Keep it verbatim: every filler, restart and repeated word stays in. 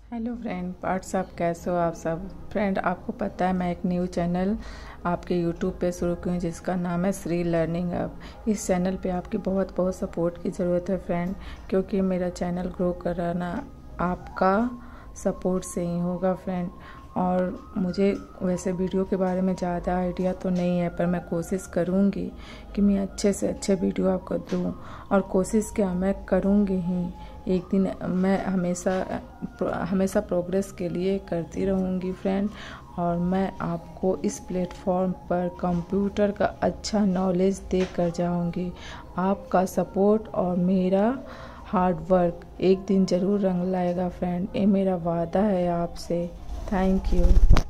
Hello friend, WhatsApp कैसे हो आप सब। फ्रेंड, आपको पता है मैं एक न्यू चैनल आपके यूट्यूब पे शुरू की हूँ जिसका नाम है श्री लर्निंग हब। इस चैनल पे आपकी बहुत बहुत सपोर्ट की ज़रूरत है फ्रेंड, क्योंकि मेरा चैनल ग्रो कराना आपका सपोर्ट से ही होगा फ्रेंड। और मुझे वैसे वीडियो के बारे में ज़्यादा आइडिया तो नहीं है, पर मैं कोशिश करूँगी कि मैं अच्छे से अच्छे वीडियो आपको दूँ। और कोशिश क्या, मैं करूँगी ही। एक दिन मैं हमेशा हमेशा प्रोग्रेस के लिए करती रहूँगी फ्रेंड। और मैं आपको इस प्लेटफॉर्म पर कंप्यूटर का अच्छा नॉलेज दे कर जाऊँगी। आपका सपोर्ट और मेरा हार्ड वर्क एक दिन ज़रूर रंग लाएगा फ्रेंड, ये मेरा वादा है आपसे। Thank you.